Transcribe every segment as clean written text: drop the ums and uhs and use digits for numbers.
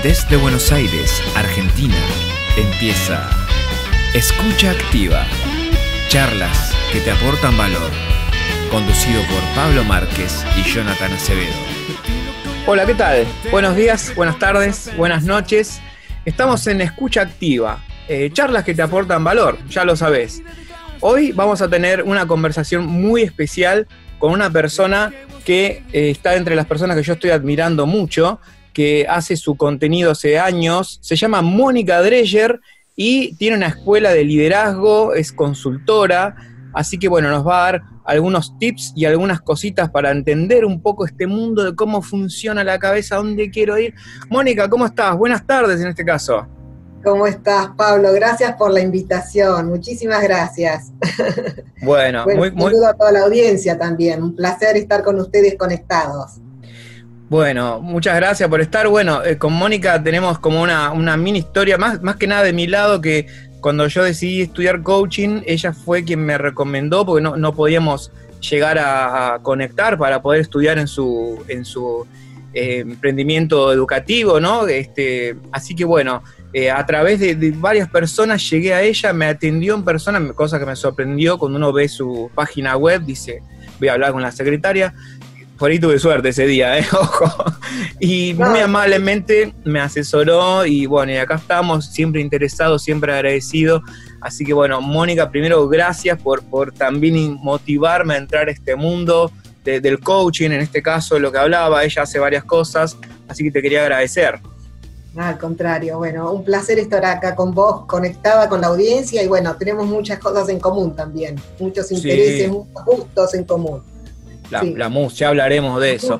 Desde Buenos Aires, Argentina, empieza Escucha Activa. Charlas que te aportan valor. Conducido por Pablo Márquez y Jonathan Acevedo. Hola, ¿qué tal? Buenos días, buenas tardes, buenas noches. Estamos en Escucha Activa. Charlas que te aportan valor, ya lo sabés. Hoy vamos a tener una conversación muy especial con una persona que está entre las personas que yo estoy admirando mucho, que hace su contenido hace años. Se llama Mónica Dreyer y tiene una escuela de liderazgo, es consultora, así que bueno, nos va a dar algunos tips y algunas cositas para entender un poco este mundo de cómo funciona la cabeza, dónde quiero ir. Mónica, ¿cómo estás? Buenas tardes en este caso. ¿Cómo estás, Pablo? Gracias por la invitación, muchísimas gracias. Bueno, un saludo a toda la audiencia también, un placer estar con ustedes conectados. Bueno, muchas gracias por estar. Bueno, con Mónica tenemos como una mini historia, más que nada de mi lado, que cuando yo decidí estudiar coaching, ella fue quien me recomendó, porque no podíamos llegar a conectar para poder estudiar en su emprendimiento educativo, ¿no? Así que bueno, a través de varias personas llegué a ella, me atendió en persona, cosa que me sorprendió cuando uno ve su página web, dice, voy a hablar con la secretaria. Por ahí tuve suerte ese día, ojo. Y muy amablemente me asesoró y bueno, y acá estamos, siempre interesados, siempre agradecidos. Así que bueno, Mónica, primero gracias por también motivarme a entrar a este mundo del coaching, en este caso de lo que hablaba. Ella hace varias cosas, así que te quería agradecer. Al contrario, bueno, un placer estar acá con vos, conectada con la audiencia y bueno, tenemos muchas cosas en común también, muchos intereses, muchos gustos en común. La música, ya hablaremos de eso.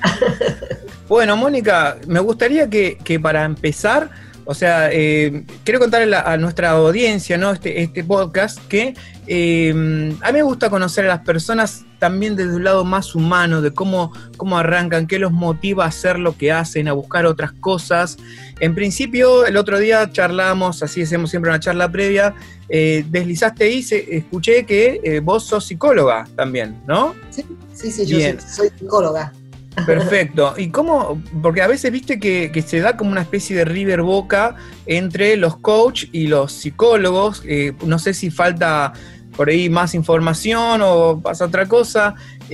Bueno, Mónica, me gustaría que para empezar, o sea, quiero contarle a nuestra audiencia, ¿no? Este podcast, que a mí me gusta conocer a las personas también desde un lado más humano, de cómo arrancan, qué los motiva a hacer lo que hacen, a buscar otras cosas. En principio, el otro día charlamos, así hacemos siempre una charla previa, deslizaste ahí, escuché que vos sos psicóloga también, ¿no? Sí, yo soy psicóloga. Perfecto. ¿Y cómo? Porque a veces viste que se da como una especie de River Boca entre los coach y los psicólogos. No sé si falta por ahí más información o pasa otra cosa.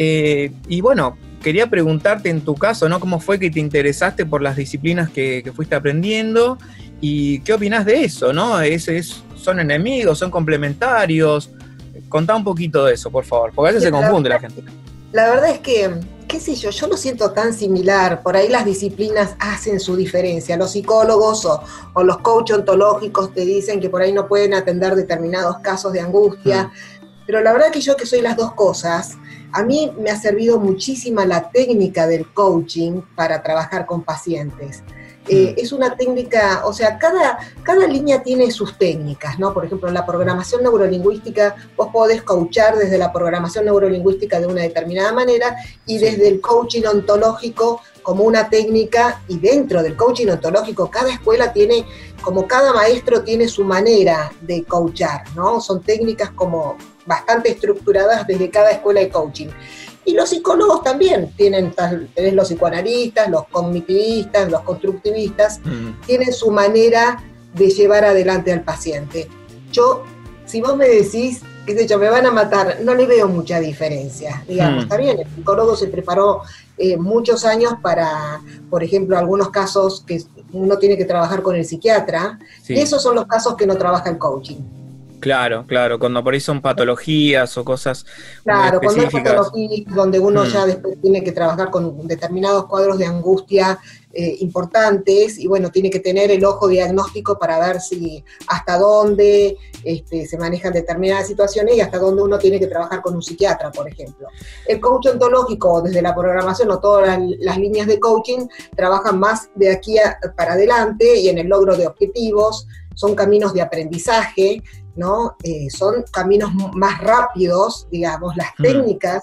Y bueno, quería preguntarte en tu caso, ¿no? ¿Cómo fue que te interesaste por las disciplinas que fuiste aprendiendo? ¿Y qué opinás de eso, no? ¿Son enemigos? ¿Son complementarios? Contá un poquito de eso, por favor, porque a veces se confunde la gente. La verdad es que, qué sé yo lo siento tan similar, por ahí las disciplinas hacen su diferencia, los psicólogos o los coach ontológicos te dicen que por ahí no pueden atender determinados casos de angustia, pero la verdad que yo que soy las dos cosas, a mí me ha servido muchísima la técnica del coaching para trabajar con pacientes. Es una técnica, o sea, cada línea tiene sus técnicas, ¿no? Por ejemplo, en la programación neurolingüística, vos podés coachar desde la programación neurolingüística de una determinada manera y desde el coaching ontológico como una técnica, y dentro del coaching ontológico cada escuela tiene, como cada maestro tiene su manera de coachar, ¿no? Son técnicas como bastante estructuradas desde cada escuela de coaching. Y los psicólogos también tenés los psicoanalistas, los cognitivistas, los constructivistas, tienen su manera de llevar adelante al paciente. Yo, si vos me decís, qué sé yo, me van a matar, no le veo mucha diferencia, digamos, está bien, el psicólogo se preparó muchos años para, por ejemplo, algunos casos que uno tiene que trabajar con el psiquiatra, y esos son los casos que no trabaja el coaching. Claro, cuando por ahí son patologías o cosas claro, muy específicas. Cuando hay patologías donde uno ya después tiene que trabajar con determinados cuadros de angustia importantes, y bueno, tiene que tener el ojo diagnóstico para ver si hasta dónde se manejan determinadas situaciones y hasta dónde uno tiene que trabajar con un psiquiatra, por ejemplo. El coach ontológico, desde la programación o todas las líneas de coaching, trabajan más de aquí para adelante y en el logro de objetivos, son caminos de aprendizaje, ¿no? Son caminos más rápidos, digamos, las técnicas.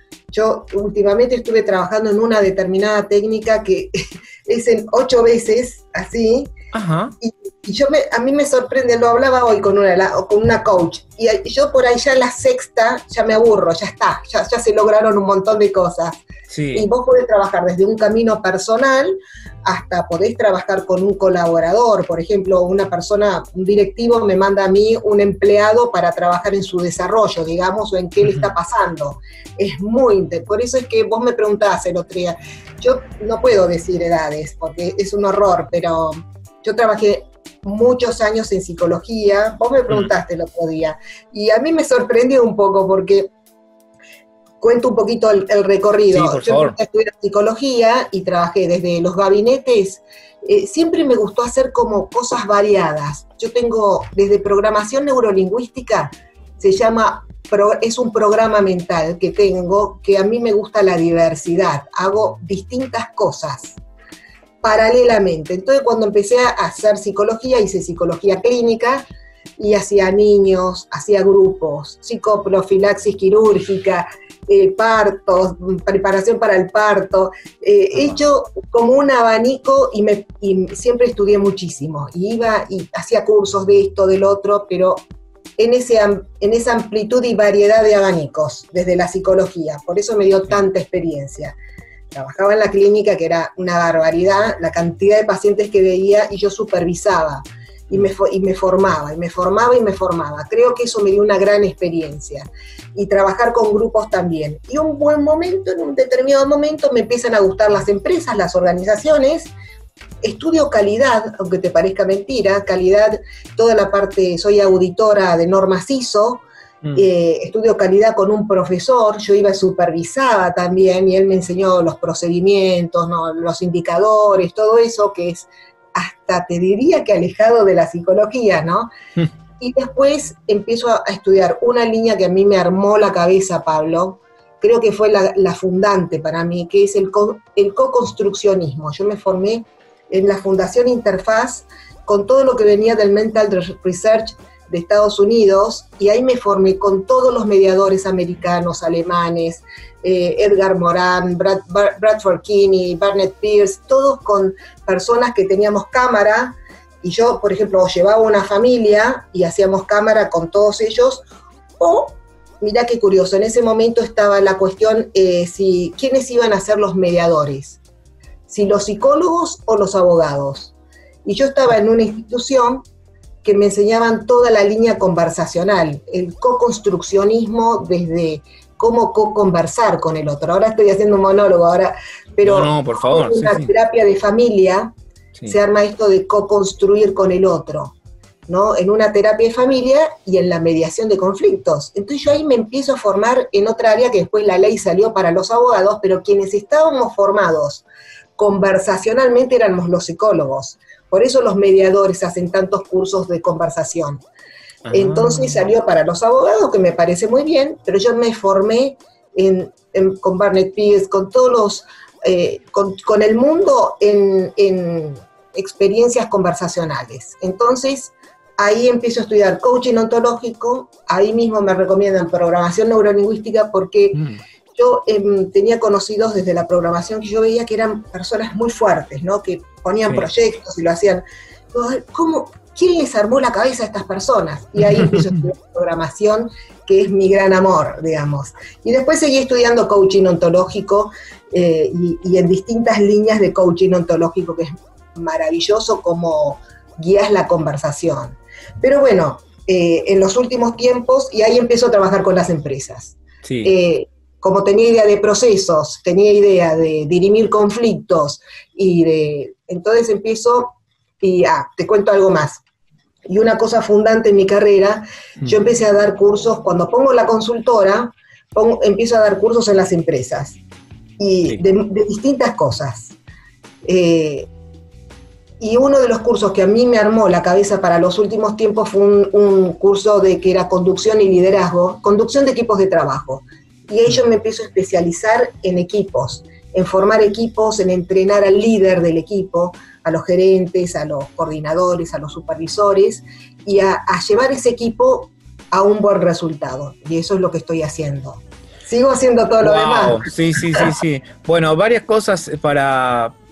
Yo últimamente estuve trabajando en una determinada técnica que es en 8 veces así, Ajá. Y a mí me sorprende, lo hablaba hoy con una coach, y yo por ahí ya en la sexta ya me aburro, ya está, ya se lograron un montón de cosas. Sí. Y vos podés trabajar desde un camino personal hasta podés trabajar con un colaborador. Por ejemplo, un directivo me manda a mí un empleado para trabajar en su desarrollo, digamos, o en qué le está pasando. Es muy interesante. Por eso es que vos me preguntabas el otro día. Yo no puedo decir edades, porque es un horror, pero yo trabajé muchos años en psicología. Vos me preguntaste el otro día, y a mí me sorprendió un poco porque cuento un poquito el recorrido. Sí, por Yo favor. empecé a estudiar psicología y trabajé desde los gabinetes. Siempre me gustó hacer como cosas variadas. Yo tengo desde programación neurolingüística, es un programa mental que tengo, que a mí me gusta la diversidad. Hago distintas cosas paralelamente. Entonces, cuando empecé a hacer psicología, hice psicología clínica y hacía niños, hacía grupos, psicoprofilaxis quirúrgica, partos, preparación para el parto. He hecho como un abanico y siempre estudié muchísimo. Y iba y hacía cursos de esto, del otro, pero en esa amplitud y variedad de abanicos desde la psicología. Por eso me dio tanta experiencia. Trabajaba en la clínica, que era una barbaridad, la cantidad de pacientes que veía, y yo supervisaba, y me formaba. Creo que eso me dio una gran experiencia. Y trabajar con grupos también. Y en un determinado momento, me empiezan a gustar las empresas, las organizaciones. Estudio calidad, aunque te parezca mentira, calidad, toda la parte, soy auditora de normas ISO. Estudio calidad con un profesor, yo iba supervisada también, y él me enseñó los procedimientos, ¿no? Los indicadores, todo eso que es hasta te diría que alejado de la psicología, ¿no? Y después empiezo a estudiar una línea que a mí me armó la cabeza, Pablo, creo que fue la fundante para mí, que es el co-construccionismo. Yo me formé en la Fundación Interfaz con todo lo que venía del Mental Research de Estados Unidos, y ahí me formé con todos los mediadores americanos, alemanes, Edgar Morin, Bradford Kinney, Barnett Pierce, todos con personas que teníamos cámara, y yo, por ejemplo, llevaba una familia y hacíamos cámara con todos ellos, o, mirá qué curioso, en ese momento estaba la cuestión quiénes iban a ser los mediadores, si los psicólogos o los abogados. Y yo estaba en una institución que me enseñaban toda la línea conversacional, el co-construccionismo desde cómo co-conversar con el otro. Ahora estoy haciendo un monólogo, pero No, por favor. En una terapia de familia se arma esto de co-construir con el otro, ¿no? En una terapia de familia y en la mediación de conflictos. Entonces yo ahí me empiezo a formar en otra área que después la ley salió para los abogados, pero quienes estábamos formados conversacionalmente éramos los psicólogos. Por eso los mediadores hacen tantos cursos de conversación. Entonces salió para los abogados, que me parece muy bien, pero yo me formé con Barnett Pierce, con todos los, con el mundo en experiencias conversacionales. Entonces ahí empiezo a estudiar coaching ontológico, ahí mismo me recomiendan programación neurolingüística, porque yo tenía conocidos desde la programación que yo veía que eran personas muy fuertes, ¿no? Que ponían proyectos y lo hacían. ¿Quién les armó la cabeza a estas personas? Y ahí empiezo a estudiar programación, que es mi gran amor, digamos. Y después seguí estudiando coaching ontológico y en distintas líneas de coaching ontológico, que es maravilloso como guías la conversación. Pero bueno, en los últimos tiempos, y ahí empiezo a trabajar con las empresas. Sí. Como tenía idea de procesos, tenía idea de dirimir conflictos, entonces empiezo, y te cuento algo más. Y una cosa fundante en mi carrera, yo empecé a dar cursos, cuando pongo la consultora, empiezo a dar cursos en las empresas, y de distintas cosas. Y uno de los cursos que a mí me armó la cabeza para los últimos tiempos fue un curso que era conducción y liderazgo, conducción de equipos de trabajo. Y ahí yo me empiezo a especializar en equipos, en formar equipos, en entrenar al líder del equipo, a los gerentes, a los coordinadores, a los supervisores, y a llevar ese equipo a un buen resultado. Y eso es lo que estoy haciendo. Sigo haciendo todo lo demás. Sí. Bueno, varias cosas para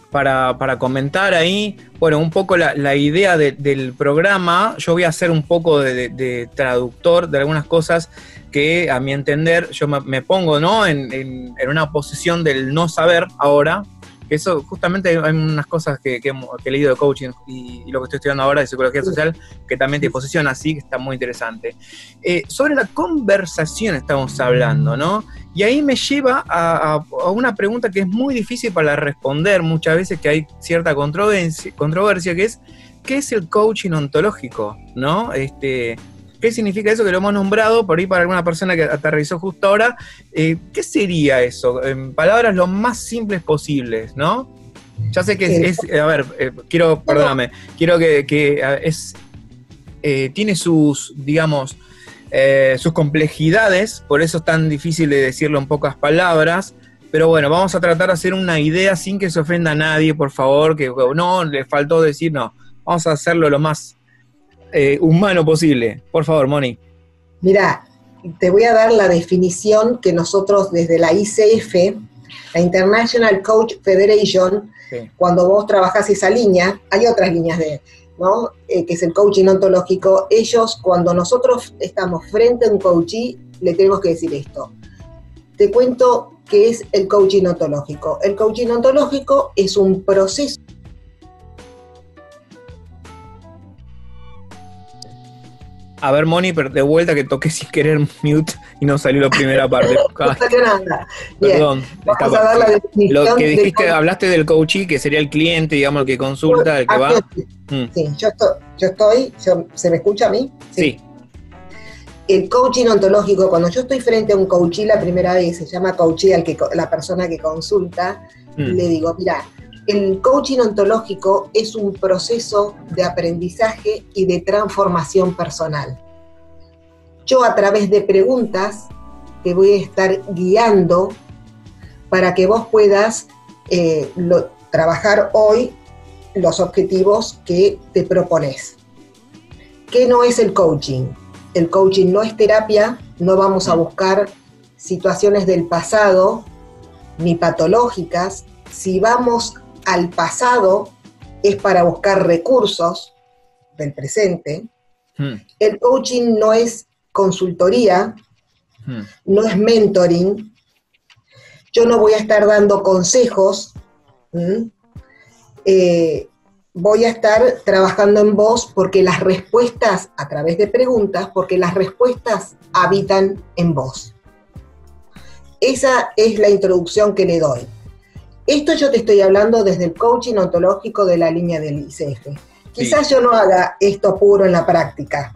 para comentar ahí. Bueno, un poco la idea del programa. Yo voy a hacer un poco de traductor de algunas cosas que, a mi entender, yo me pongo, ¿no?, en una posición del no saber ahora. Que eso, justamente, hay unas cosas que he leído de coaching y lo que estoy estudiando ahora de psicología social, que también te posiciona así, que está muy interesante. Sobre la conversación estamos hablando, ¿no? Y ahí me lleva a una pregunta que es muy difícil para responder muchas veces, que hay cierta controversia, que es, ¿qué es el coaching ontológico? ¿No? ¿Qué significa eso que lo hemos nombrado? Por ahí, para alguna persona que aterrizó justo ahora, ¿qué sería eso? En palabras lo más simples posibles, ¿no? Ya sé que perdóname, quiero que tiene sus, digamos, sus complejidades, por eso es tan difícil de decirlo en pocas palabras, pero bueno, vamos a tratar de hacer una idea sin que se ofenda a nadie, por favor, que no, le faltó decir, no, vamos a hacerlo lo más humano posible. Por favor, Moni. Mirá, te voy a dar la definición que nosotros desde la ICF, la International Coach Federation, sí, cuando vos trabajás esa línea, hay otras líneas ¿no? Que es el coaching ontológico. Ellos, cuando nosotros estamos frente a un coachee, le tenemos que decir esto. Te cuento qué es el coaching ontológico. El coaching ontológico es un proceso. A ver, Moni, pero de vuelta, que toqué sin querer mute y no salió la primera parte. No salió nada. Perdón. Vamos a dar la definición. Lo que dijiste, hablaste del coachee, que sería el cliente, digamos, el que consulta, el que va. Sí, ¿se me escucha a mí? Sí. El coaching ontológico, cuando yo estoy frente a un coachee la primera vez, se llama coachee la persona que consulta, le digo, mira, el coaching ontológico es un proceso de aprendizaje y de transformación personal. Yo, a través de preguntas, te voy a estar guiando para que vos puedas trabajar hoy los objetivos que te propones. ¿Qué no es el coaching? El coaching no es terapia, no vamos a buscar situaciones del pasado ni patológicas. Si vamos al pasado, es para buscar recursos del presente. El coaching no es consultoría, no es mentoring. Yo no voy a estar dando consejos, voy a estar trabajando en vos, porque las respuestas, a través de preguntas, porque las respuestas habitan en vos. Esa es la introducción que le doy. Esto yo te estoy hablando desde el coaching ontológico de la línea del ICF. Quizás yo no haga esto puro en la práctica.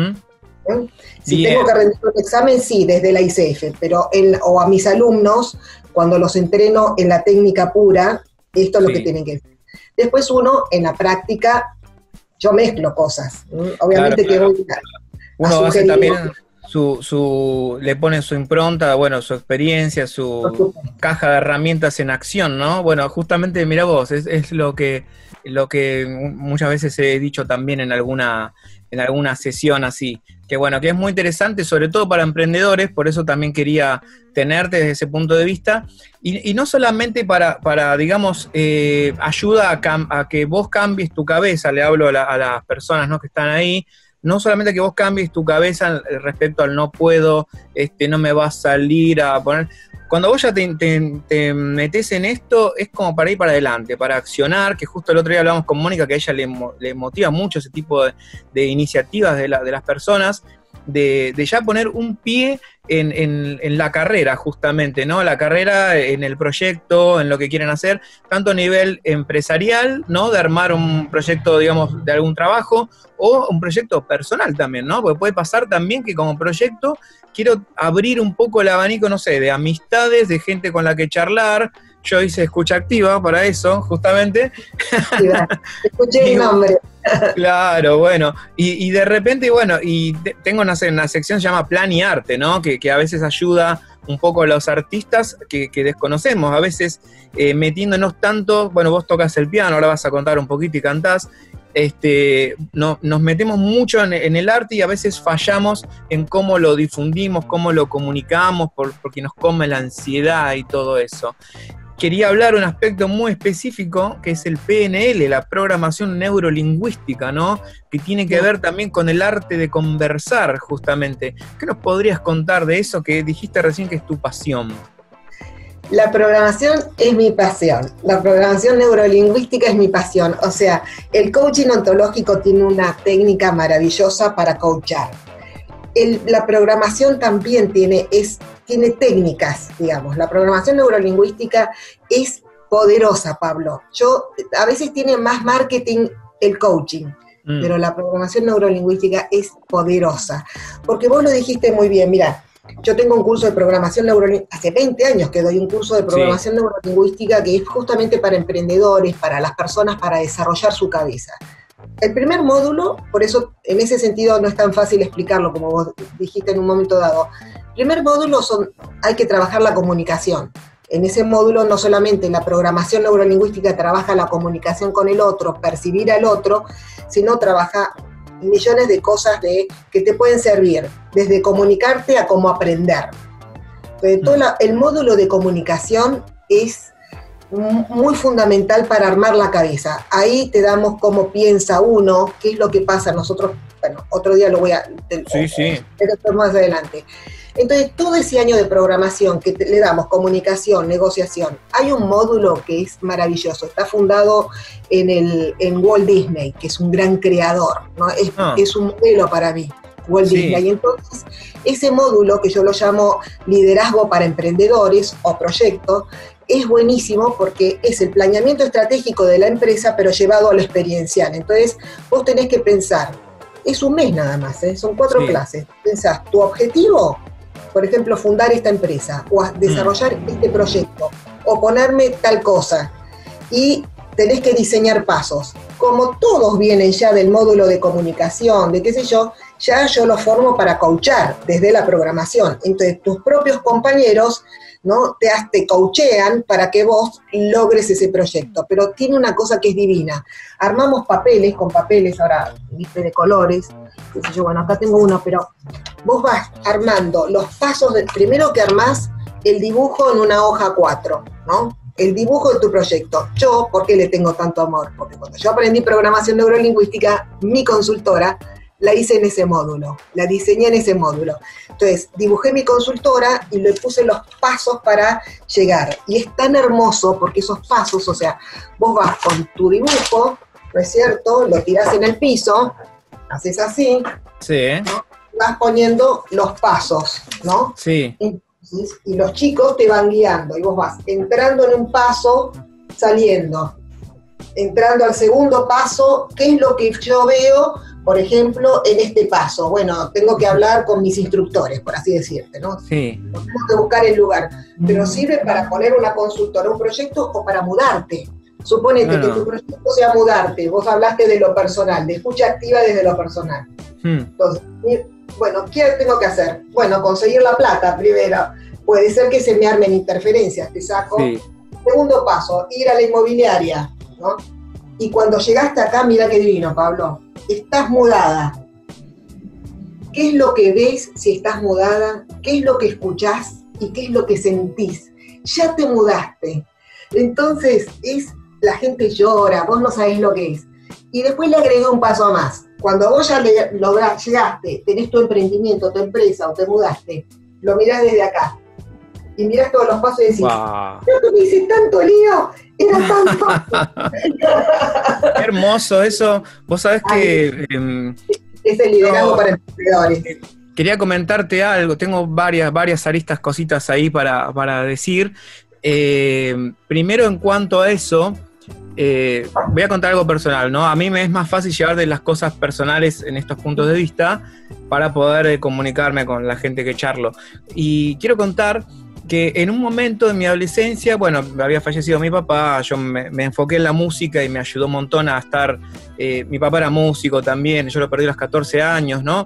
Si tengo que rendir un examen, sí, desde la ICF, pero o a mis alumnos, cuando los entreno en la técnica pura, esto es lo que tienen que hacer. Después uno, en la práctica, yo mezclo cosas. Obviamente claro. que voy uno hace también le pone su impronta, bueno, su experiencia, su caja de herramientas en acción, ¿no? Bueno, justamente, mira vos, es lo que muchas veces he dicho también en alguna sesión así, que bueno, que es muy interesante, sobre todo para emprendedores, por eso también quería tenerte desde ese punto de vista, y no solamente para digamos, ayuda a que vos cambies tu cabeza, le hablo a las personas, ¿no?, que están ahí. No solamente que vos cambies tu cabeza respecto al no puedo, no me va a salir a poner. Cuando vos ya te metés en esto, es como para ir para adelante, para accionar, que justo el otro día hablamos con Mónica, que a ella le motiva mucho ese tipo de iniciativas de las personas, de ya poner un pie en la carrera, justamente, ¿no? La carrera en el proyecto, en lo que quieren hacer, tanto a nivel empresarial, ¿no?, de armar un proyecto, digamos, de algún trabajo, o un proyecto personal también, ¿no? Porque puede pasar también que como proyecto quiero abrir un poco el abanico, no sé, de amistades, de gente con la que charlar. Yo hice escucha activa para eso, justamente. Escuché el nombre. Claro, bueno, y de repente, bueno, tengo una sección que se llama Plan y Arte, ¿no? Que a veces ayuda un poco a los artistas que desconocemos, a veces metiéndonos tanto, bueno, vos tocas el piano, ahora vas a contar un poquito y cantás, nos metemos mucho en el arte y a veces fallamos en cómo lo difundimos, cómo lo comunicamos, porque nos come la ansiedad y todo eso. quería hablar un aspecto muy específico, que es el PNL, la programación neurolingüística, ¿no? Que tiene que ver también con el arte de conversar, justamente. ¿Qué nos podrías contar de eso que dijiste recién que es tu pasión? La programación es mi pasión, la programación neurolingüística es mi pasión. O sea, el coaching ontológico tiene una técnica maravillosa para coachar. La programación también tiene técnicas, digamos. La programación neurolingüística es poderosa, Pablo. A veces tiene más marketing el coaching, pero la programación neurolingüística es poderosa. Porque vos lo dijiste muy bien, mira, yo tengo un curso de programación neurolingüística, hace 20 años que doy un curso de programación neurolingüística que es justamente para emprendedores, para las personas, para desarrollar su cabeza. El primer módulo, por eso en ese sentido no es tan fácil explicarlo como vos dijiste en un momento dado. El primer módulo hay que trabajar la comunicación. En ese módulo no solamente la programación neurolingüística trabaja la comunicación con el otro, percibir al otro, sino trabaja millones de cosas que te pueden servir, desde comunicarte a cómo aprender. Entonces, el módulo de comunicación es muy fundamental para armar la cabeza. Ahí te damos cómo piensa uno, qué es lo que pasa. Nosotros, bueno, otro día lo voy a... Pero más adelante. Entonces, todo ese año de programación que le damos, comunicación, negociación, hay un módulo que es maravilloso. Está fundado en Walt Disney, que es un gran creador, ¿no? Es un modelo para mí, Walt Disney. Y entonces, ese módulo, que yo lo llamo liderazgo para emprendedores o proyectos, es buenísimo porque es el planeamiento estratégico de la empresa, pero llevado a lo experiencial. Entonces, vos tenés que pensar, es un mes nada más, son 4 clases. Pensás tu objetivo, por ejemplo, fundar esta empresa, o desarrollar este proyecto, o ponerme tal cosa, y tenés que diseñar pasos. Como todos vienen ya del módulo de comunicación, de qué sé yo, ya yo los formo para coachar desde la programación. Entonces, tus propios compañeros, ¿no?, te coachean para que vos logres ese proyecto. Pero tiene una cosa que es divina. Armamos papeles, con papeles, ahora, viste, de colores, qué sé yo, bueno, acá tengo uno, pero vos vas armando los pasos, primero que armás el dibujo en una hoja 4, ¿no? El dibujo de tu proyecto. Yo, ¿por qué le tengo tanto amor? Porque cuando yo aprendí programación neurolingüística, mi consultora la hice en ese módulo, la diseñé en ese módulo. Entonces, dibujé mi consultora y le puse los pasos para llegar. Y es tan hermoso porque esos pasos, o sea, vos vas con tu dibujo, ¿no es cierto? Lo tirás en el piso, haces así, ¿no? Vas poniendo los pasos, ¿no? Sí. Y los chicos te van guiando, y vos vas entrando en un paso, saliendo, entrando al segundo paso. ¿Qué es lo que yo veo, por ejemplo, en este paso? Bueno, tengo que hablar con mis instructores, por así decirte, ¿no? Sí. Tengo que buscar el lugar, pero sirve para poner una consultora, un proyecto, o para mudarte. Suponete que tu proyecto sea mudarte, vos hablaste de lo personal, de escucha activa desde lo personal. Entonces, bueno, ¿qué tengo que hacer? Bueno, conseguir la plata primero. Puede ser que se me armen interferencias, te saco. Segundo paso, ir a la inmobiliaria, ¿no? Y cuando llegaste acá, mira qué divino, Pablo, estás mudada. ¿Qué es lo que ves si estás mudada? ¿Qué es lo que escuchás? ¿Y qué es lo que sentís? Ya te mudaste. Entonces, la gente llora, vos no sabés lo que es. Y después le agregué un paso más. Cuando vos ya llegaste, tenés tu emprendimiento, tu empresa, o te mudaste, lo mirás desde acá. Y mirás todos los pasos y decís, yo me hice tanto lío, era tan fácil. Qué hermoso eso. Vos sabés que... es el liderazgo para emprendedores. Quería comentarte algo, tengo varias aristas, cositas ahí para decir. Primero, en cuanto a eso, voy a contar algo personal, ¿no? A mí me es más fácil llevar de las cosas personales en estos puntos de vista para poder comunicarme con la gente que charlo. Y quiero contar que en un momento de mi adolescencia, bueno, había fallecido mi papá, yo me enfoqué en la música y me ayudó un montón a estar, mi papá era músico también, yo lo perdí a los 14 años, ¿no?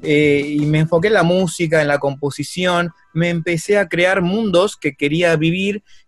Y me enfoqué en la música, en la composición, me empecé a crear mundos que quería vivir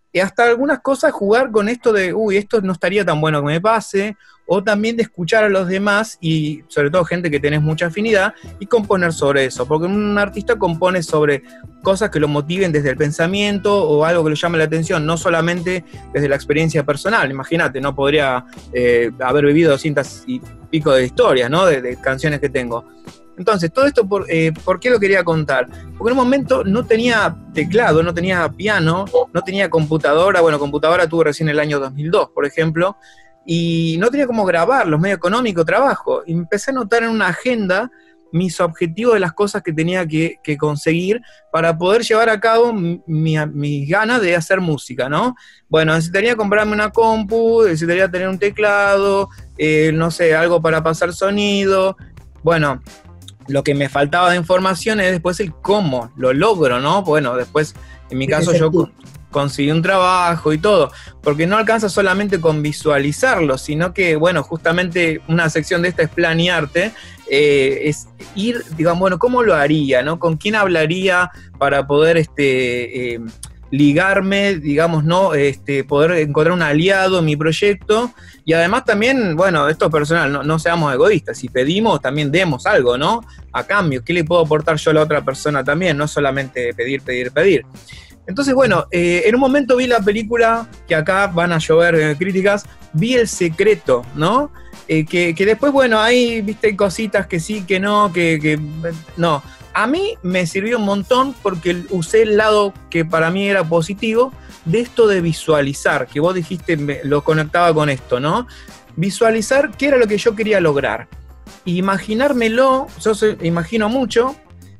y hasta algunas cosas jugar con esto de, esto no estaría tan bueno que me pase, o también de escuchar a los demás, y sobre todo gente que tenés mucha afinidad, y componer sobre eso, porque un artista compone sobre cosas que lo motiven desde el pensamiento, o algo que le llame la atención, no solamente desde la experiencia personal. Imagínate, no podría haber vivido 200 y pico de historias, ¿no? De canciones que tengo. Entonces, todo esto, ¿por qué lo quería contar? Porque en un momento no tenía teclado, no tenía piano, no tenía computadora. Bueno, computadora tuve recién el año 2002, por ejemplo, y no tenía cómo grabarlos, medio económico, trabajo. Y empecé a anotar en una agenda mis objetivos de las cosas que tenía que conseguir para poder llevar a cabo mis ganas de hacer música, ¿no? Bueno, necesitaría comprarme una compu, necesitaría tener un teclado, no sé, algo para pasar sonido. Bueno, lo que me faltaba de información es después el cómo lo logro, ¿no? Bueno, después, en mi caso, yo conseguí un trabajo y todo, porque no alcanza solamente con visualizarlo, sino que, bueno, justamente una sección de esta es planearte, es ir, digamos, bueno, ¿cómo lo haría, no? ¿Con quién hablaría para poder ligarme, digamos, ¿no? Poder encontrar un aliado en mi proyecto? Y además también, bueno, esto es personal, no seamos egoístas, si pedimos, también demos algo, ¿no? A cambio, ¿qué le puedo aportar yo a la otra persona también? No solamente pedir. Entonces, bueno, en un momento vi la película, que acá van a llover críticas, vi El Secreto, ¿no? Que después, bueno, ahí, viste, cositas que sí, que no, que no. A mí me sirvió un montón porque usé el lado que para mí era positivo de esto de visualizar, que vos dijiste, lo conectaba con esto, ¿no? Visualizar qué era lo que yo quería lograr. Imaginármelo, yo imagino mucho,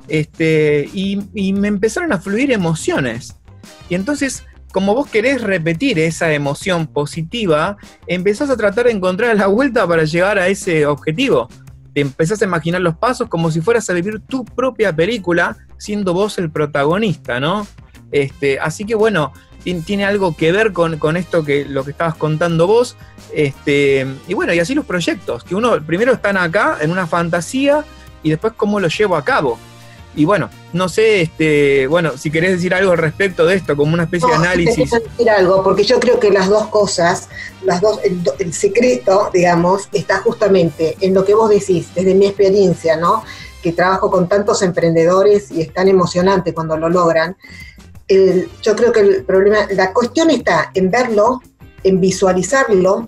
y me empezaron a fluir emociones. Y entonces, como vos querés repetir esa emoción positiva, empezás a tratar de encontrar la vuelta para llegar a ese objetivo. Te empezás a imaginar los pasos como si fueras a vivir tu propia película, siendo vos el protagonista, ¿no? Así que bueno, tiene algo que ver con esto lo que estabas contando vos. Y bueno, y así los proyectos, que uno primero están acá en una fantasía y después cómo lo llevo a cabo. Y bueno, no sé, bueno, si querés decir algo al respecto de esto, como una especie de análisis. Quiero decir algo, porque yo creo que las dos cosas, el secreto, digamos, está justamente en lo que vos decís, desde mi experiencia, ¿no? Que trabajo con tantos emprendedores y es tan emocionante cuando lo logran. Yo creo que el problema, la cuestión está en verlo, en visualizarlo.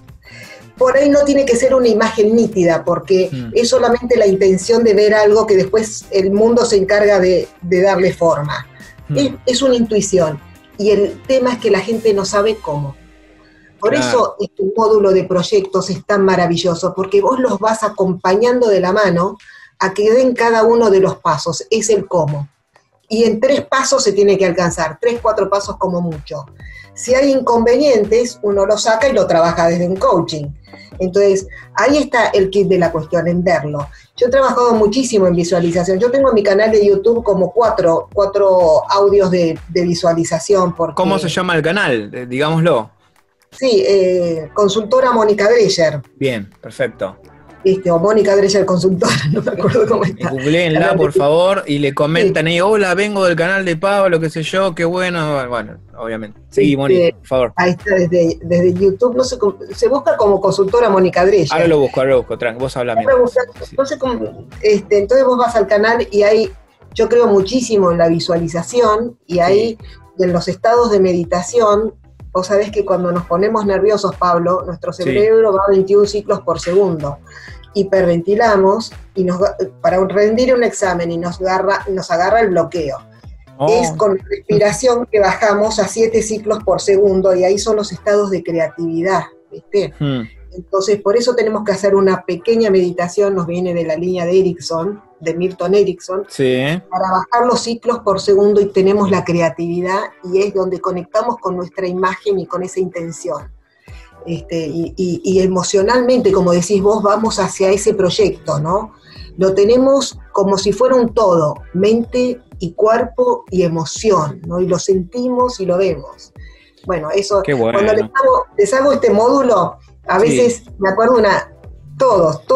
Por ahí no tiene que ser una imagen nítida, porque es solamente la intención de ver algo que después el mundo se encarga de darle forma. Es una intuición, y el tema es que la gente no sabe cómo. Por eso este módulo de proyectos es tan maravilloso, porque vos los vas acompañando de la mano a que den cada uno de los pasos, es el cómo. Y en 3 pasos se tiene que alcanzar, 3, 4 pasos como mucho. Si hay inconvenientes, uno lo saca y lo trabaja desde un coaching. Entonces, ahí está el kit de la cuestión, en verlo. Yo he trabajado muchísimo en visualización. Yo tengo en mi canal de YouTube como 4 audios de visualización. Porque, ¿cómo se llama el canal? Digámoslo. Sí, Consultora Mónica Dreyer. Bien, perfecto. O Mónica Dreyer Consultora, no me acuerdo cómo está. Googleenla, por favor, y le comentan ahí, hola, vengo del canal de Pablo, qué sé yo, qué bueno, obviamente. Sí, Mónica, por favor. Ahí está, desde YouTube, no sé, se busca como Consultora Mónica Dreyer. Ahora lo busco, tranqui, vos hablame. No sé cómo, entonces vos vas al canal y ahí, yo creo muchísimo en la visualización, y ahí, en los estados de meditación, vos sabés que cuando nos ponemos nerviosos, Pablo, nuestro cerebro va a 21 ciclos por segundo. Hiperventilamos y para rendir un examen y nos agarra el bloqueo. Es con respiración que bajamos a 7 ciclos por segundo, y ahí son los estados de creatividad, ¿viste? Entonces, por eso tenemos que hacer una pequeña meditación, nos viene de la línea de Erickson, de Milton Erickson, para bajar los ciclos por segundo, y tenemos la creatividad, y es donde conectamos con nuestra imagen y con esa intención. Y emocionalmente, como decís vos, vamos hacia ese proyecto, ¿no? Lo tenemos como si fuera un todo, mente y cuerpo y emoción, ¿no? Y lo sentimos y lo vemos. Bueno, eso, qué bueno. Cuando les hago este módulo, a veces me acuerdo todos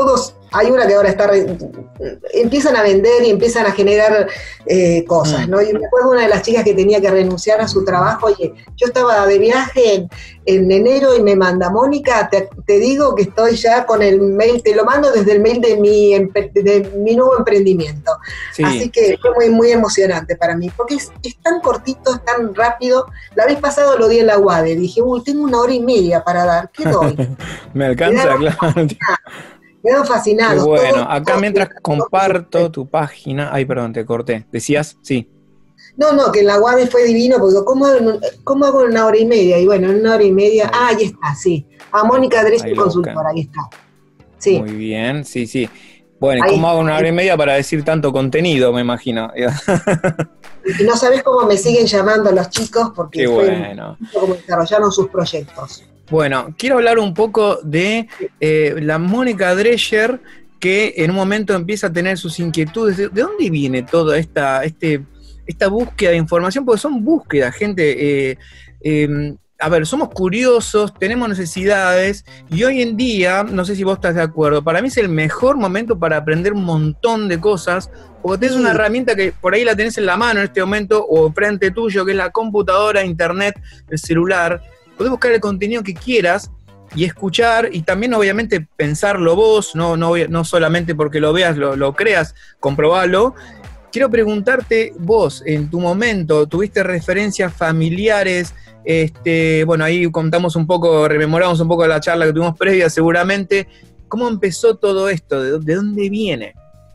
hay una que ahora empiezan a vender y empiezan a generar cosas, ¿no? Y me acuerdo una de las chicas que tenía que renunciar a su trabajo, oye, yo estaba de viaje en enero y me manda, Mónica, te digo que estoy ya con el mail, te lo mando desde el mail de mi nuevo emprendimiento. Sí. Así que fue muy, muy emocionante para mí, porque es tan cortito, es tan rápido. La vez pasada lo di en la UADE, dije, tengo 1 hora y media para dar, ¿qué doy? Me alcanza, claro. Quedo fascinado. Bueno, acá mientras comparto tu página, ay, perdón, te corté. ¿Decías? Sí. No, que en la UADE fue divino, porque ¿cómo hago en 1 hora y media? Y bueno, en 1 hora y media, ahí está, sí. A Mónica Drescher, consultora, ahí está. Sí. Muy bien, sí. Bueno, ¿y cómo hago 1 hora y media para decir tanto contenido, me imagino? Y no sabés cómo me siguen llamando los chicos, porque qué bueno. Cómo desarrollaron sus proyectos. Bueno, quiero hablar un poco de la Mónica Drescher, que en un momento empieza a tener sus inquietudes. ¿De dónde viene toda esta búsqueda de información? Porque son búsquedas, gente. A ver, somos curiosos, tenemos necesidades, y hoy en día, no sé si vos estás de acuerdo, para mí es el mejor momento para aprender un montón de cosas, porque tenés una herramienta que por ahí la tenés en la mano en este momento, o frente tuyo, que es la computadora, internet, el celular. Podés buscar el contenido que quieras y escuchar, y también obviamente pensarlo vos, no solamente porque lo veas, lo creas, comprobalo. Quiero preguntarte, vos, en tu momento, ¿tuviste referencias familiares? Bueno, ahí contamos un poco, rememoramos un poco la charla que tuvimos previa seguramente. ¿Cómo empezó todo esto? ¿De dónde viene?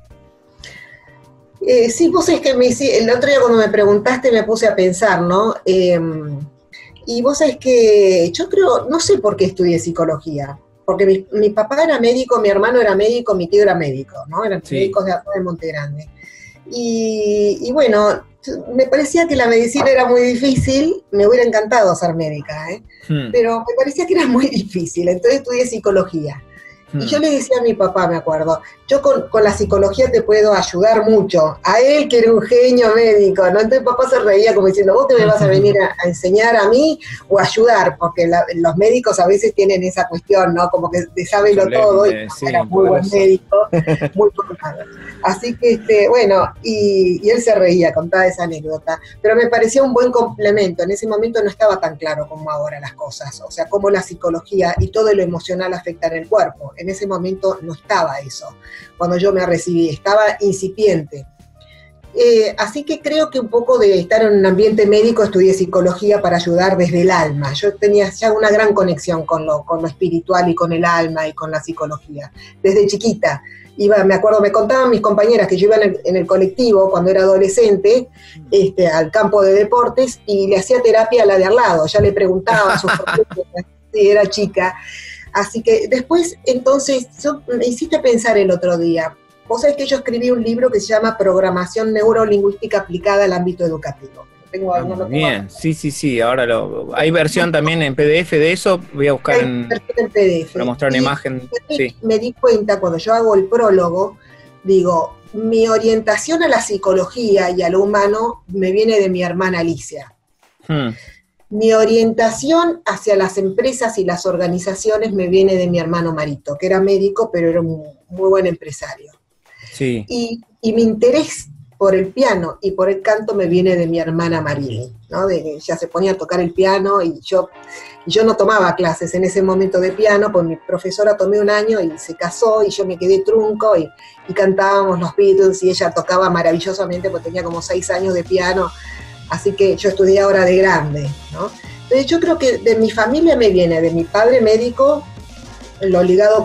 Sí, vos es que el otro día cuando me preguntaste me puse a pensar, ¿no? Y vos sabés que yo creo, no sé por qué estudié psicología, porque mi papá era médico, mi hermano era médico, mi tío era médico, ¿no? Eran médicos de Monte Grande. Y bueno, me parecía que la medicina era muy difícil, me hubiera encantado ser médica, pero me parecía que era muy difícil, entonces estudié psicología. Y yo le decía a mi papá, me acuerdo, yo con la psicología te puedo ayudar mucho. A él, que era un genio médico, ¿no? Entonces papá se reía como diciendo, vos te me vas a venir a enseñar a mí o a ayudar, porque los médicos a veces tienen esa cuestión, ¿no? Como que te sábelo todo, y era muy buen médico, muy formado. Así que, bueno, y él se reía, contaba esa anécdota. Pero me parecía un buen complemento. En ese momento no estaba tan claro como ahora las cosas. O sea, cómo la psicología y todo lo emocional afecta en el cuerpo. En ese momento no estaba eso. Cuando yo me recibí, estaba incipiente. Así que creo que un poco de estar en un ambiente médico estudié psicología para ayudar desde el alma. Yo tenía ya una gran conexión con lo espiritual y con el alma y con la psicología. Desde chiquita. Me acuerdo, me contaban mis compañeras que yo iba en el colectivo cuando era adolescente, al campo de deportes, y le hacía terapia a la de al lado, ya le preguntaba a sus profesores si era chica. Así que después, entonces, me hiciste pensar el otro día. Vos sabés que yo escribí un libro que se llama Programación Neurolingüística aplicada al ámbito educativo. Bien, sí, ahora hay versión también en PDF de eso, voy a buscar en PDF. Para mostrar una imagen. Sí. Me di cuenta cuando yo hago el prólogo, digo, mi orientación a la psicología y a lo humano me viene de mi hermana Alicia. Mi orientación hacia las empresas y las organizaciones me viene de mi hermano Marito, que era médico, pero era un muy buen empresario. Sí. Y mi interés por el piano y por el canto me viene de mi hermana Marilyn, ¿no? Ella se ponía a tocar el piano y yo no tomaba clases en ese momento de piano, pues mi profesora tomé 1 año y se casó y yo me quedé trunco y cantábamos los Beatles y ella tocaba maravillosamente porque tenía como 6 años de piano, así que yo estudié ahora de grande, ¿no? Entonces yo creo que de mi familia me viene, de mi padre médico, lo ligado